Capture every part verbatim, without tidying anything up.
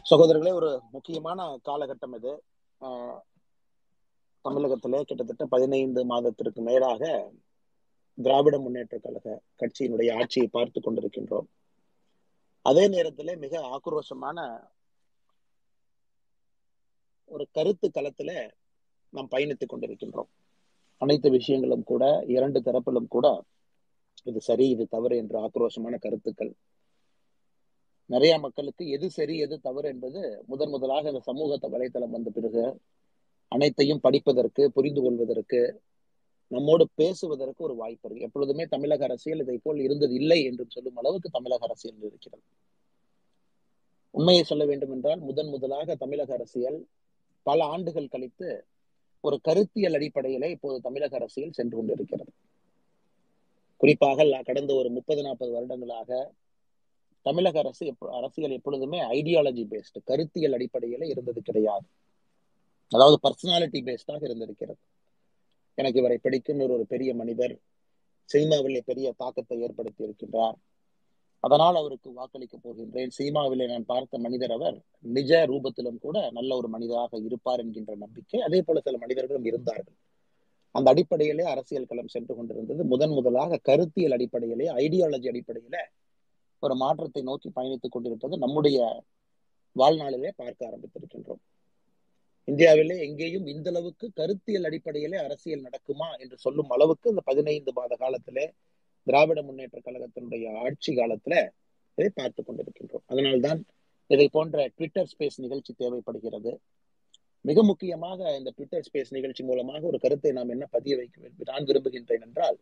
சகோதரர்களே, ஒரு முக்கியமான காலகட்டம் இது. ஆஹ் தமிழகத்திலே கிட்டத்தட்ட பதினைந்து மாதத்திற்கு மேலாக திராவிட முன்னேற்ற கழக கட்சியினுடைய ஆட்சியை பார்த்து கொண்டிருக்கின்றோம். அதே நேரத்திலே மிக ஆக்ரோஷமான ஒரு கருத்து களத்துல நாம் பயணித்துக் கொண்டிருக்கின்றோம். அனைத்து விஷயங்களும் கூட இரண்டு தரப்பிலும் கூட இது சரி இது தவறு என்ற ஆக்ரோஷமான கருத்துக்கள். நிறைய மக்களுக்கு எது சரி எது தவறு என்பது முதன் முதலாக இந்த சமூக வலைத்தளம் வந்த பிறகு அனைத்தையும் படிப்பதற்கு, புரிந்து கொள்வதற்கு, நம்மோடு பேசுவதற்கு ஒரு வாய்ப்பு இருக்கு. எப்பொழுதுமே தமிழக அரசியல் இதை போல் இருந்தது இல்லை என்று சொல்லும் அளவுக்கு தமிழக அரசியல் இருக்கிறது. உண்மையை சொல்ல வேண்டும் என்றால் முதன் முதலாக தமிழக அரசியல் பல ஆண்டுகள் கழித்து ஒரு கருத்தியல் அடிப்படையிலே இப்போது தமிழக அரசியல் சென்று கொண்டிருக்கிறது. குறிப்பாக கடந்த ஒரு முப்பது நாற்பது வருடங்களாக தமிழக அரசு அரசியல் எப்பொழுதுமே ஐடியாலஜி பேஸ்டு, கருத்தியல் அடிப்படையில இருந்தது கிடையாது. அதாவது பர்சனாலிட்டி பேஸ்டாக இருந்திருக்கிறது. எனக்கு இவரை பிடிக்கும் ஒரு பெரிய மனிதர், சினிமாவிலே பெரிய தாக்கத்தை ஏற்படுத்தி இருக்கின்றார், அதனால் அவருக்கு வாக்களிக்க போகின்றேன், சினிமாவிலே நான் பார்த்த மனிதர் அவர் நிஜ ரூபத்திலும் கூட நல்ல ஒரு மனிதராக இருப்பார் என்கின்ற நம்பிக்கை அதே போல சில மனிதர்களும் இருந்தார்கள். அந்த அடிப்படையிலே அரசியல் களம் சென்று கொண்டிருந்தது. முதன் முதலாக கருத்தியல் அடிப்படையிலே, ஐடியாலஜி அடிப்படையில ஒரு மாற்றத்தை நோக்கி பயணித்துக் கொண்டிருப்பது நம்முடைய வாழ்நாளிலே பார்க்க ஆரம்பித்திருக்கின்றோம். இந்தியாவிலே எங்கேயும் இந்த அளவுக்கு கருத்தியல் அடிப்படையிலே அரசியல் நடக்குமா என்று சொல்லும் அளவுக்கு இந்த பதினைந்து மாத காலத்திலே திராவிட முன்னேற்ற கழகத்தினுடைய ஆட்சி காலத்துல இதை பார்த்து கொண்டிருக்கின்றோம். அதனால்தான் இதை போன்ற ட்விட்டர் ஸ்பேஸ் நிகழ்ச்சி தேவைப்படுகிறது. மிக முக்கியமாக இந்த ட்விட்டர் ஸ்பேஸ் நிகழ்ச்சி மூலமாக ஒரு கருத்தை நாம் என்ன பதிய வைக்க நான் விரும்புகின்றேன் என்றால்,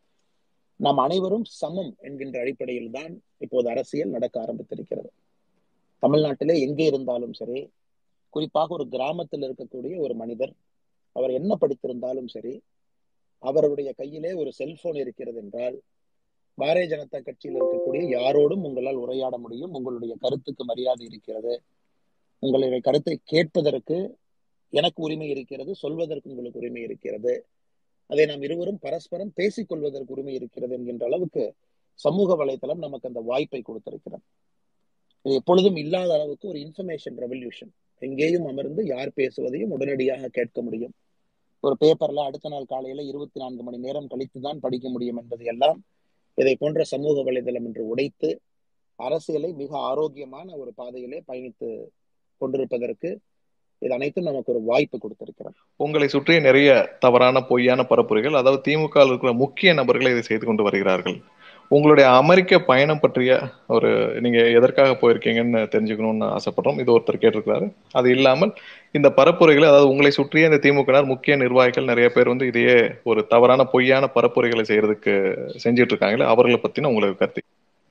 நாம் அனைவரும் சமம் என்கின்ற அடிப்படையில் தான் இப்போது அரசியல் நடக்க ஆரம்பித்திருக்கிறது. தமிழ்நாட்டிலே எங்கே இருந்தாலும் சரி, குறிப்பாக ஒரு கிராமத்தில் இருக்கக்கூடிய ஒரு மனிதர், அவர் என்ன படித்திருந்தாலும் சரி, அவருடைய கையிலே ஒரு செல்போன் இருக்கிறது என்றால் பாரதிய ஜனதா கட்சியில் இருக்கக்கூடிய யாரோடும் உங்களால் உரையாட முடியும். உங்களுடைய கருத்துக்கு மரியாதை இருக்கிறது, உங்களுடைய கருத்தை கேட்பதற்கு எனக்கு உரிமை இருக்கிறது, சொல்வதற்கு உங்களுக்கு உரிமை இருக்கிறது, அதை நாம் இருவரும் பரஸ்பரம் பேசிக் கொள்வதற்கு உரிமை இருக்கிறது என்கின்ற அளவுக்கு சமூக வலைதளம் நமக்கு அந்த வாய்ப்பை கொடுத்திருக்கிறது. இது எப்பொழுதும் இல்லாத அளவுக்கு ஒரு இன்ஃபர்மேஷன் ரெவல்யூஷன். எங்கேயும் அமர்ந்து யார் பேசுவதையும் உடனடியாக கேட்க முடியும். ஒரு பேப்பர்ல அடுத்த நாள் காலையில இருபத்தி நான்கு மணி நேரம் கழித்துதான் படிக்க முடியும் என்பது எல்லாம் இதை போன்ற சமூக வலைதளம் என்று உடைத்து அரசியலை மிக ஆரோக்கியமான ஒரு பாதையிலே பயணித்து கொண்டிருப்பதற்கு இது அனைத்தும் நமக்கு ஒரு வாய்ப்பு கொடுத்திருக்கிறது. உங்களை சுற்றிய நிறைய தவறான பொய்யான பரப்புரைகள், அதாவது திமுக இருக்கிற முக்கிய நபர்களை இதை செய்து கொண்டு வருகிறார்கள். உங்களுடைய அமெரிக்க பயணம் பற்றிய ஒரு நீங்க எதற்காக போயிருக்கீங்கன்னு தெரிஞ்சுக்கணும்னு ஆசைப்படுறோம். இது ஒருத்தர் கேட்டிருக்கிறாரு. அது இல்லாமல் இந்த பரப்புரைகளை, அதாவது உங்களை சுற்றிய இந்த திமுக முக்கிய நிர்வாகிகள் நிறைய பேர் வந்து இதையே ஒரு தவறான பொய்யான பரப்புரைகளை செய்யறதுக்கு செஞ்சுட்டு இருக்காங்களே, அவர்களை பத்தின உங்களுக்கு கருத்து?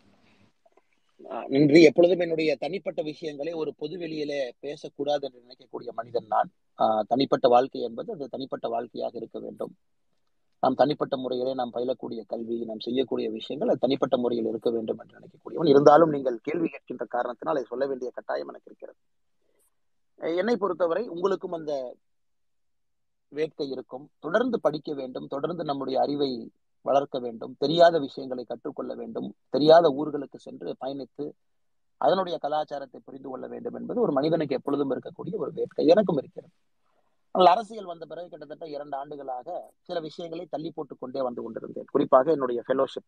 நன்றி. எப்பொழுதும் என்னுடைய தனிப்பட்ட விஷயங்களை ஒரு பொது வெளியில பேசக்கூடாது என்று நினைக்கக்கூடிய மனிதன் நான். ஆஹ் தனிப்பட்ட வாழ்க்கை என்பது அது தனிப்பட்ட வாழ்க்கையாக இருக்க வேண்டும். நாம் தனிப்பட்ட முறையிலே நாம் பயிலக்கூடிய கல்வி, நாம் செய்யக்கூடிய விஷயங்கள் அது தனிப்பட்ட முறையில் இருக்க வேண்டும் என்று நினைக்கக்கூடியவன். இருந்தாலும் நீங்கள் கேள்வி கேட்கின்ற காரணத்தினால் அதை சொல்ல வேண்டிய கட்டாயம் எனக்கு இருக்கிறது. என்னை பொறுத்தவரை உங்களுக்கும் அந்த வேட்கை இருக்கும். தொடர்ந்து படிக்க வேண்டும், தொடர்ந்து நம்முடைய அறிவை வளர்க்க வேண்டும், தெரியாத விஷயங்களை கற்றுக்கொள்ள வேண்டும், தெரியாத ஊர்களுக்கு சென்று பயணித்து அதனுடைய கலாச்சாரத்தை புரிந்து கொள்ள வேண்டும் என்பது ஒரு மனிதனுக்கு எப்பொழுதும் இருக்கக்கூடிய ஒரு வேட்கை எனக்கும் இருக்கிறது. ஆனால் அரசியல் வந்த பிறகு கிட்டத்தட்ட இரண்டு ஆண்டுகளாக சில விஷயங்களை தள்ளி போட்டுக் கொண்டே வந்து கொண்டிருந்தேன். குறிப்பாக என்னுடைய ஃபெலோஷிப்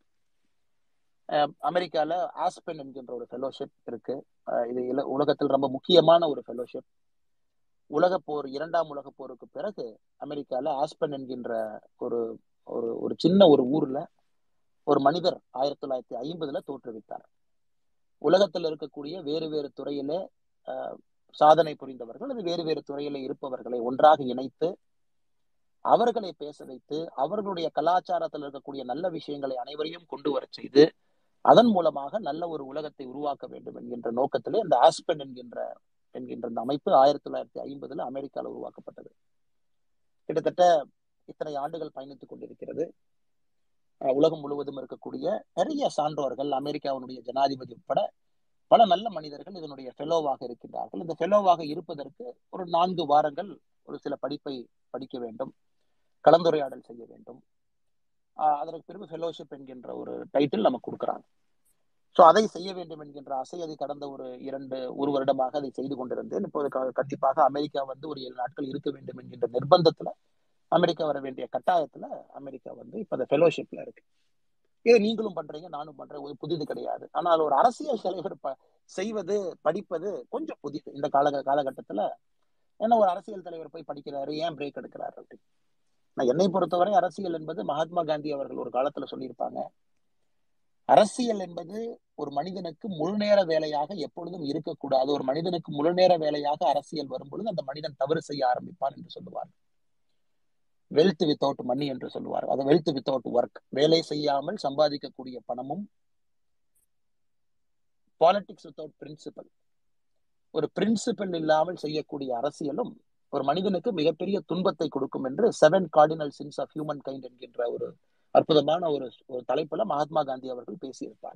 அமெரிக்கால ஆஸ்பென் என்கின்ற ஒரு ஃபெலோஷிப் இருக்கு. இது உலகத்தில் ரொம்ப முக்கியமான ஒரு ஃபெலோஷிப். உலக போர், இரண்டாம் உலக போருக்கு பிறகு அமெரிக்கால ஆஸ்பென் என்கின்ற ஒரு ஒரு ஒரு சின்ன ஒரு ஊர்ல ஒரு மனிதர் ஆயிரத்தி தொள்ளாயிரத்தி ஐம்பதுல தோற்றுவித்தார். உலகத்தில் இருக்கக்கூடிய வேறு வேறு துறையில அஹ் சாதனை புரிந்தவர்கள், அது வேறு வேறு துறையில இருப்பவர்களை ஒன்றாக இணைத்து அவர்களை பேச வைத்து அவர்களுடைய கலாச்சாரத்தில் இருக்கக்கூடிய நல்ல விஷயங்களை அனைவரையும் கொண்டு வர செய்து அதன் மூலமாக நல்ல ஒரு உலகத்தை உருவாக்க வேண்டும் என்கின்ற நோக்கத்திலே இந்த ஆஸ்பென் என்கின்ற என்கின்ற இந்த அமைப்பு ஆயிரத்தி தொள்ளாயிரத்தி ஐம்பதுல அமெரிக்காவில் உருவாக்கப்பட்டது. கிட்டத்தட்ட இத்தனை ஆண்டுகள் பயணித்துக் கொண்டிருக்கிறது. உலகம் முழுவதும் இருக்கக்கூடிய நிறைய சான்றோர்கள், அமெரிக்காவினுடைய ஜனாதிபதி உட்பட பல நல்ல மனிதர்கள் இதனுடைய ஃபெலோவாக இருக்கின்றார்கள். இந்த ஃபெலோவாக இருப்பதற்கு ஒரு நான்கு வாரங்கள் ஒரு சில படிப்பை படிக்க வேண்டும், கலந்துரையாடல் செய்ய வேண்டும். ஆஹ் அதற்கு பிறகு ஃபெலோஷிப் என்கின்ற ஒரு டைட்டில் நமக்கு கொடுக்குறாங்க. ஸோ அதை செய்ய வேண்டும் என்கின்ற ஆசை, அதை கடந்த ஒரு இரண்டு ஒரு வருடமாக அதை செய்து கொண்டிருந்தேன். இப்போது கண்டிப்பாக அமெரிக்கா வந்து ஒரு ஏழு நாட்கள் இருக்க வேண்டும் என்கின்ற நிர்பந்தத்துல, அமெரிக்கா வர வேண்டிய கட்டாயத்துல அமெரிக்கா வந்து இப்ப அந்த ஃபெலோஷிப்ல இருக்கு. இதை நீங்களும் பண்றீங்க, நானும் பண்றேன், ஒரு புதிது கிடையாது. ஆனால் ஒரு அரசியல் தலைவர் ப செய்வது படிப்பது கொஞ்சம் புதிது இந்த கால காலகட்டத்துல. ஏன்னா ஒரு அரசியல் தலைவர் போய் படிக்கிறாரு, ஏன் பிரேக் எடுக்கிறாரு அப்படின்னு. நான் என்னை பொறுத்தவரை அரசியல் என்பது மகாத்மா காந்தி அவர்கள் ஒரு காலத்துல சொல்லியிருப்பாங்க, அரசியல் என்பது ஒரு மனிதனுக்கு முழு நேர வேலையாக எப்பொழுதும் இருக்கக்கூடாது. ஒரு மனிதனுக்கு முழு நேர வேலையாக அரசியல் வரும் பொழுது அந்த மனிதன் தவறு செய்ய ஆரம்பிப்பான் என்று சொல்லுவார். வெல்த் வித்தவுட் மணி என்று சொல்லுவார். அது வெல்த் வித்தவுட் ஒர்க். வேலை செய்யாமல் சம்பாதிக்கக்கூடிய பணமும், பாலிடிக்ஸ் வித்தவுட் பிரின்சிபல், ஒரு பிரின்சிபல் இல்லாமல் செய்யக்கூடிய அரசியலும் ஒரு மனிதனுக்கு மிகப்பெரிய துன்பத்தை கொடுக்கும் என்று seven cardinal sins of humankind என்கின்ற ஒரு அற்புதமான ஒரு ஒரு தலைப்புல மகாத்மா காந்தி அவர்கள் பேசியிருப்பார்.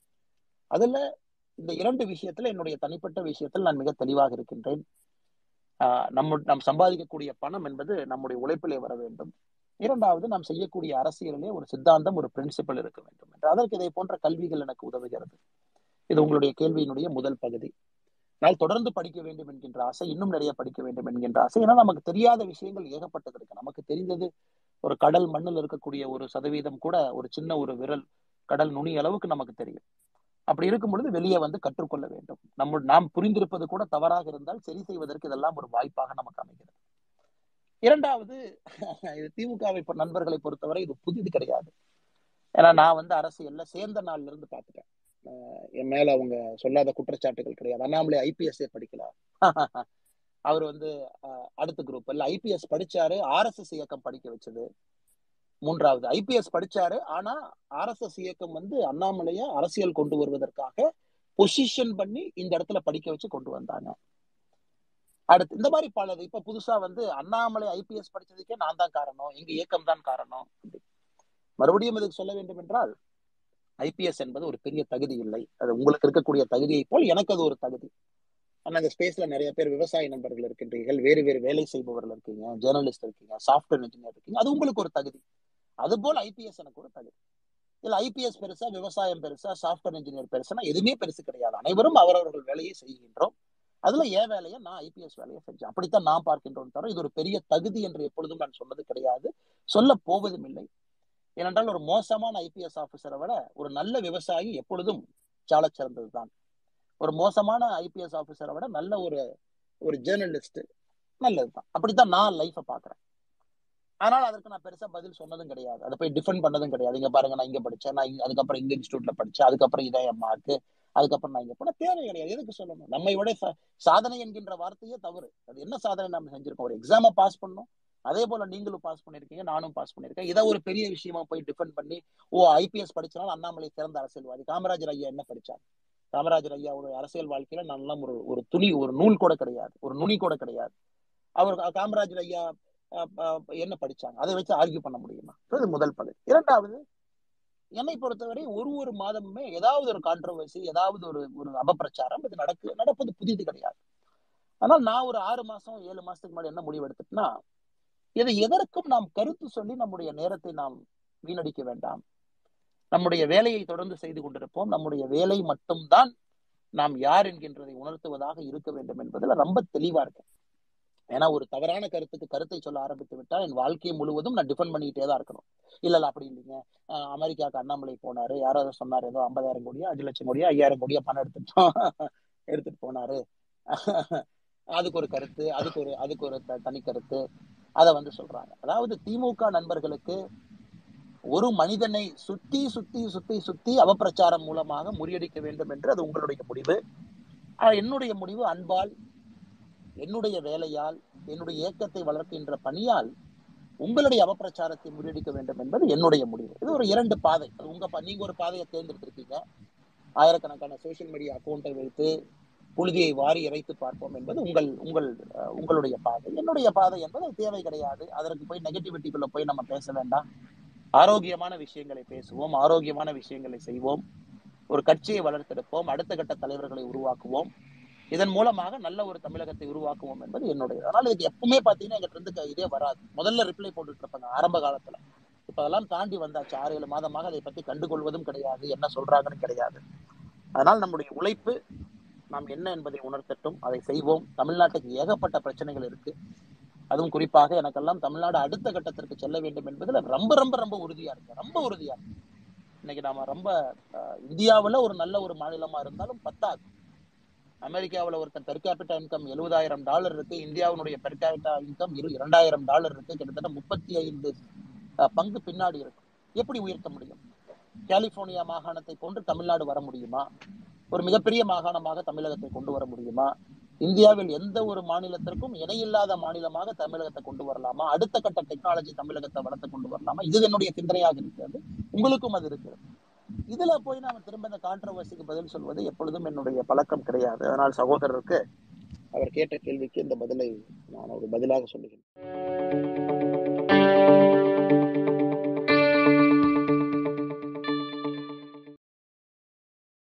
அதுல இந்த இரண்டு விஷயத்துல என்னுடைய தனிப்பட்ட விஷயத்தில் நான் மிக தெளிவாக இருக்கின்றேன். ஆஹ் நம்ம நாம் சம்பாதிக்கக்கூடிய பணம் என்பது நம்முடைய உழைப்பிலே வர வேண்டும். இரண்டாவது, நாம் செய்யக்கூடிய அரசியலிலே ஒரு சித்தாந்தம், ஒரு பிரின்சிபல் இருக்க வேண்டும் என்று. அதற்கு இதை போன்ற கல்விகள் எனக்கு உதவுகிறது. இது உங்களுடைய கேள்வியினுடைய முதல் பகுதி. நான் தொடர்ந்து படிக்க வேண்டும் என்கின்ற ஆசை, இன்னும் நிறைய படிக்க வேண்டும் என்கின்ற ஆசை. ஏன்னா நமக்கு தெரியாத விஷயங்கள் ஏகப்பட்டது இருக்கு. நமக்கு தெரிந்தது ஒரு கடல் மண்ணில் இருக்கக்கூடிய ஒரு சதவீதம் கூட, ஒரு சின்ன ஒரு விரல் கடல் நுனி அளவுக்கு நமக்கு தெரியும். அப்படி இருக்கும் பொழுது வெளியே வந்து கற்றுக்கொள்ள வேண்டும். நம்ம நாம் புரிந்திருப்பது கூட தவறாக இருந்தால் சரி செய்வதற்கு இதெல்லாம் ஒரு வாய்ப்பாக நமக்கு அமைகிறது. இரண்டாவது, இது திமுகவை நண்பர்களை பொறுத்தவரை இது புதிது கிடையாது. ஏன்னா நான் வந்து அரசியல்ல சேர்ந்த நாள்ல இருந்து பார்த்துட்டேன். என் மேல அவங்க சொல்லாத குற்றச்சாட்டுகள் கிடையாது. அண்ணாமலை ஐபிஎஸ்ஏ படிக்கலாம், அவர் வந்து அடுத்த குரூப் இல்ல, ஐபிஎஸ் படிச்சாரு, ஆர்எஸ்எஸ் இயக்கம் படிக்க வச்சது. மூன்றாவது, ஐபிஎஸ் படிச்சாரு, ஆனா ஆர்எஸ்எஸ் இயக்கம் வந்து அண்ணாமலைய அரசியல் கொண்டு வருவதற்காக பொசிஷன் பண்ணி இந்த இடத்துல படிக்க வச்சு கொண்டு வந்தாங்க. அடுத்து இந்த மாதிரி பலது. இப்ப புதுசா வந்து அண்ணாமலை ஐபிஎஸ் படிச்சதுக்கே நான் தான் காரணம், எங்க இயக்கம் தான் காரணம். மறுபடியும் இதுக்கு சொல்ல வேண்டும் என்றால், ஐபிஎஸ் என்பது ஒரு பெரிய தகுதி இல்லை. அது உங்களுக்கு இருக்கக்கூடிய தகுதியை போல் எனக்கு அது ஒரு தகுதி. ஆனா இந்த ஸ்பேஸ்ல நிறைய பேர் விவசாய நண்பர்கள் இருக்கின்றீர்கள், வேறு வேறு வேலை செய்பவர்கள் இருக்கீங்க, ஜேர்னலிஸ்ட் இருக்கீங்க, சாஃப்ட்வேர் இன்ஜினியர் இருக்கீங்க. அது உங்களுக்கு ஒரு தகுதி. அது போல் ஐபிஎஸ் எனக்கு ஒரு தகுதி. இல்ல ஐபிஎஸ் பெருசா, விவசாயம் பெருசா, சாஃப்ட்வேர் இன்ஜினியர் பெருசுனா எதுவுமே பெருசு கிடையாது. அனைவரும் அவரவர்கள் வேலையை செய்கின்றோம். அதுல ஏன் வேலையை நான் ஐபிஎஸ் வேலையை செஞ்சேன். அப்படித்தான் நான் பார்க்கின்றோம் தவிர இது ஒரு பெரிய தகுதி என்று எப்பொழுதும் நான் சொன்னது கிடையாது, சொல்ல போவதும் இல்லை. ஏனென்றால் ஒரு மோசமான ஐபிஎஸ் ஆபீசரை விட ஒரு நல்ல விவசாயி எப்பொழுதும் சால சிறந்ததுதான். ஒரு மோசமான ஐபிஎஸ் ஆபீசரை விட நல்ல ஒரு ஒரு ஜேர்னலிஸ்ட் நல்லதுதான். அப்படித்தான் நான் லைஃபை பாக்குறேன். ஆனால் அதற்கு நான் பெருசா பதில் சொன்னதும் கிடையாது, அதை போய் டிஃபெண்ட் பண்ணதும் கிடையாது. இங்க பாருங்க, நான் இங்க படிச்சேன், நான் அதுக்கப்புறம் இந்த இன்ஸ்டியூட்ல படிச்சேன், அதுக்கப்புறம் இதான் என் மார்க்கு, அதுக்கப்புறம் நான் இங்க போன தேவை கிடையாது. எதுக்கு சொல்லணும்? நம்மை விட சாதனை என்கின்ற வார்த்தையே தவறு. அது என்ன சாதனை நம்ம செஞ்சிருக்கோம்? ஒரு எக்ஸாமை பாஸ் பண்ணோம், அதே போல நீங்களும் பாஸ் பண்ணிருக்கீங்க, நானும் பாஸ் பண்ணிருக்கேன். இதை ஒரு பெரிய விஷயமா போய் டிஃபெண்ட் பண்ணி, ஓ ஐபிஎஸ் படிச்சனால அண்ணாமலை சிறந்த அரசியல்வாதி. காமராஜர் ஐயா என்ன படிச்சார்? காமராஜர் ஐயாவுடைய அரசியல் வாழ்க்கையில நல்ல ஒரு ஒரு துணி, ஒரு நூல் கூட கிடையாது, ஒரு நுனி கூட கிடையாது. அவர் காமராஜர் ஐயா என்ன படிச்சாங்க? அதை வச்சு ஆர்கியூ பண்ண முடியுமா? இது முதல் பகுதி. இரண்டாவது, என்னை பொறுத்தவரை ஒரு ஒரு மாதமுமே ஏதாவது ஒரு கான்ட்ரோவர்சி, ஏதாவது ஒரு ஒரு அபப்பிரச்சாரம் இது நடக்கு நடப்பது புதிது கிடையாது. ஆனால் நான் ஒரு ஆறு மாசம் ஏழு மாசத்துக்கு முன்னாடி என்ன முடிவு எடுத்துட்டுனா, இதை எதற்கும் நாம் கருத்து சொல்லி நம்முடைய நேரத்தை நாம் வீணடிக்க வேண்டாம். நம்முடைய வேலையை தொடர்ந்து செய்து கொண்டிருப்போம். நம்முடைய வேலை மட்டும்தான் நாம் யார் என்கின்றதை உணர்த்துவதாக இருக்க வேண்டும் என்பதில் ரொம்ப தெளிவா இருக்கு. ஏன்னா ஒரு தவறான கருத்துக்கு கருத்தை சொல்ல ஆரம்பித்து விட்டால் என் வாழ்க்கையை முழுவதும் நான் டிஃபெண்ட் பண்ணிக்கிட்டே தான் இருக்கணும். இல்ல இல்ல அப்படி இல்லைங்க, அமெரிக்காவுக்கு அண்ணாமலை போனாரு, யாராவது சொன்னாரு, ஏதோ ஐம்பதாயிரம் கோடியா அஞ்சு லட்சம் கோடியா ஐயாயிரம் கோடியா பணம் எடுத்துட்டோம் எடுத்துட்டு போனாரு, அதுக்கு ஒரு கருத்து, அதுக்கு ஒரு அதுக்கு ஒரு தனி கருத்து, அதை வந்து சொல்றாங்க. அதாவது திமுக நண்பர்களுக்கு ஒரு மனிதனை சுத்தி சுத்தி சுத்தி சுத்தி அவப்பிரச்சாரம் மூலமாக முறியடிக்க வேண்டும் என்று அது உங்களுடைய முடிவு. என்னுடைய முடிவு அன்பால், என்னுடைய வேலையால், என்னுடைய இயக்கத்தை வளர்க்கின்ற பணியால் உங்களுடைய அவப்பிரச்சாரத்தை முறியடிக்க வேண்டும் என்பது என்னுடைய முடிவு. இது ஒரு இரண்டு பாதை. அது உங்க நீங்க ஒரு பாதையை தேர்ந்தெடுத்திருக்கீங்க. ஆயிரக்கணக்கான சோசியல் மீடியா அக்கௌண்டை வைத்து புழுதியை வாரி இறைத்து பார்ப்போம் என்பது உங்கள் உங்கள் உங்களுடைய பாதை. என்னுடைய பாதை என்பது தேவை கிடையாது. அதற்கு போய் நெகட்டிவிட்டிக்குள்ள போய் நம்ம பேச வேண்டாம். ஆரோக்கியமான விஷயங்களை பேசுவோம், ஆரோக்கியமான விஷயங்களை செய்வோம், ஒரு கட்சியை வளர்த்தெடுப்போம், அடுத்த கட்ட தலைவர்களை உருவாக்குவோம், இதன் மூலமாக நல்ல ஒரு தமிழகத்தை உருவாக்குவோம் என்பது என்னுடைய. அதனால இதுக்கு எப்பவுமே பாத்தீங்கன்னா எங்கிட்ட இருந்து இதே வராது. முதல்ல ரிப்ளை போட்டுட்டு இருப்பாங்க ஆரம்ப காலத்துல. இப்ப அதெல்லாம் தாண்டி வந்தாச்சு. ஆறு ஏழு மாதமாக அதை பத்தி கண்டுகொள்வதும் கிடையாது, என்ன சொல்றாங்கன்னு கிடையாது. அதனால் நம்முடைய உழைப்பு நாம் என்ன என்பதை உணர்த்தட்டும், அதை செய்வோம். தமிழ்நாட்டுக்கு ஏகப்பட்ட பிரச்சனைகள் இருக்கு. அதுவும் குறிப்பாக எனக்கெல்லாம் தமிழ்நாடு அடுத்த கட்டத்திற்கு செல்ல வேண்டும் என்பதுல ரொம்ப ரொம்ப ரொம்ப உறுதியா இருக்கு, ரொம்ப உறுதியா இருக்கு. இன்னைக்கு நாம ரொம்ப இந்தியாவில் ஒரு நல்ல ஒரு மாநிலமா இருந்தாலும் பத்தாது. அமெரிக்காவில் ஒருத்தர் பெர் கேபிட்டா இன்கம் எழுபதாயிரம் டாலர் இருக்கு, இந்தியாவுடைய பெர் கேபிட்டா இன்கம் இரு இரண்டாயிரம் டாலர் இருக்கு. கிட்டத்தட்ட முப்பத்தி ஐந்து பங்கு பின்னாடி இருக்கு. எப்படி உயர்த்த முடியும்? கலிபோர்னியா மாகாணத்தை போன்று தமிழ்நாடு வர முடியுமா? ஒரு மிகப்பெரிய மாகாணமாக தமிழகத்தை கொண்டு வர முடியுமா? இந்தியாவில் எந்த ஒரு மாநிலத்திற்கும் இணையில்லாத மாநிலமாக தமிழகத்தை கொண்டு வரலாமா? அடுத்த கட்ட டெக்னாலஜி தமிழகத்தை வளர்த்து கொண்டு வரலாமா? இது என்னுடைய சிந்தனையாக இருக்கிறது. உங்களுக்கும் அது இருக்கிறது. இதுல போய் நாம திரும்ப இந்த கான்ட்ரோவர்சிக்கு பதில் சொல்வது எப்பொழுதும் என்னுடைய பழக்கம் கிடையாது. அதனால் சகோதரருக்கு அவர் கேட்ட கேள்விக்கு இந்த பதிலை நான் ஒரு பதிலாக சொல்லுகிறேன்.